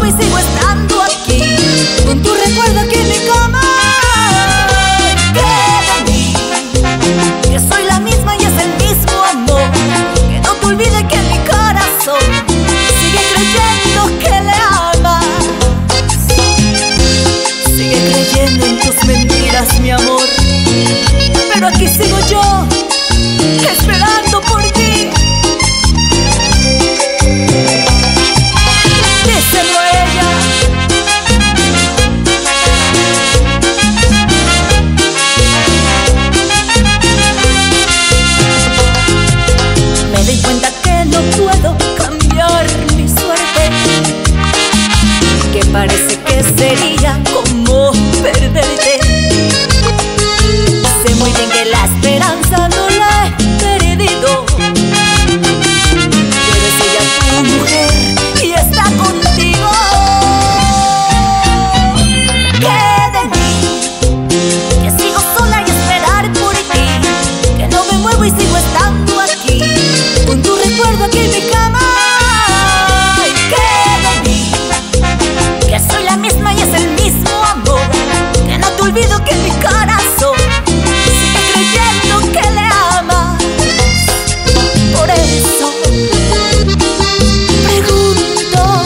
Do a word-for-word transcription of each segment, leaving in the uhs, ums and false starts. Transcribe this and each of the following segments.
muevo y sigo estando aquí, con tu recuerdo aquí en mi cama. Que de mí, que soy la misma y es el mismo amor, que no te olvides que en mi corazón sigue creyendo que le amas, sigue creyendo en tus mentiras, mi amor. Pero aquí sigo yo, esperando por ti. Díselo a ella. Me di cuenta que no puedo cambiar mi suerte, que parece que sería como perderte. Sé muy bien que la esperanza no la he perdido, pero es ella tu mujer y está contigo. Que de mí, que sigo sola y esperar por ti, que no me muevo y sigo estando aquí, con tu recuerdo aquí en mi cama. Y que de mí, que soy la misma y es el mismo amor, que no te olvido que en mi corazón sigue creyendo que le amas. Por eso pregunto,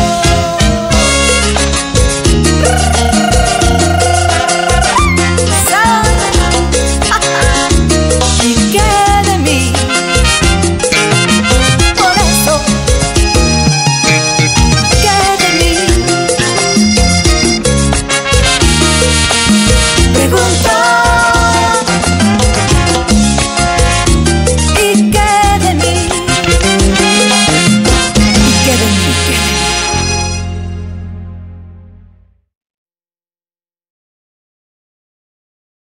¿y qué de mí? Por eso, ¿qué de mí? Pregunto.